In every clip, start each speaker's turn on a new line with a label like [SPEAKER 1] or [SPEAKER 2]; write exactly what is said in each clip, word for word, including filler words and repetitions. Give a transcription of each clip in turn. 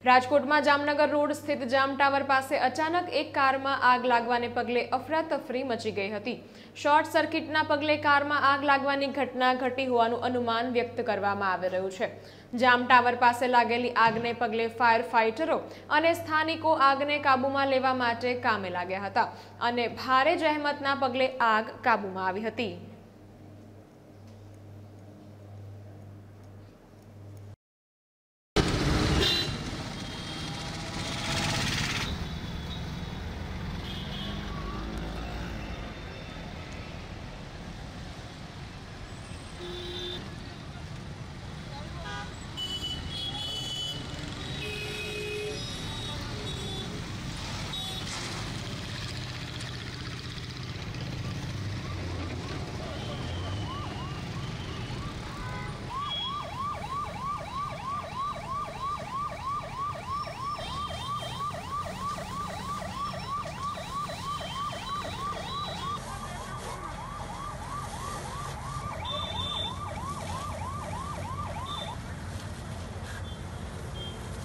[SPEAKER 1] રાજકોટમાં જામનગર રોડ સ્થિત જામ ટાવર પાસે અચાનક એક કારમાં આગ લાગવાને પગલે અફરાતફરી મચી ગઈ હતી। શોર્ટ સર્કિટના પગલે કારમાં આગ લાગવાની ઘટના ઘટી હોવાનું અનુમાન વ્યક્ત કરવામાં આવી રહ્યું છે। જામ ટાવર પાસે લાગેલી આગને પગલે ફાયર ફાઇટરો અને સ્થાનિકો આગને કાબૂમાં લેવા માટે કામે લાગ્યા હતા અને ભારે જહેમતના પગલે આગ કાબૂમાં આવી હતી।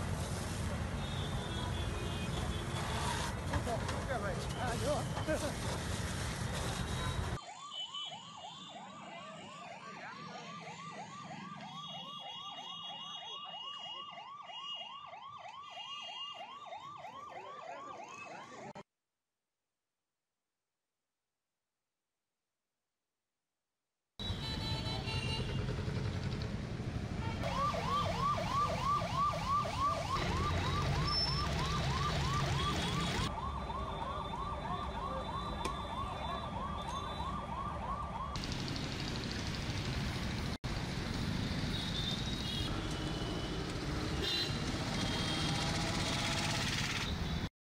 [SPEAKER 2] Давай. А,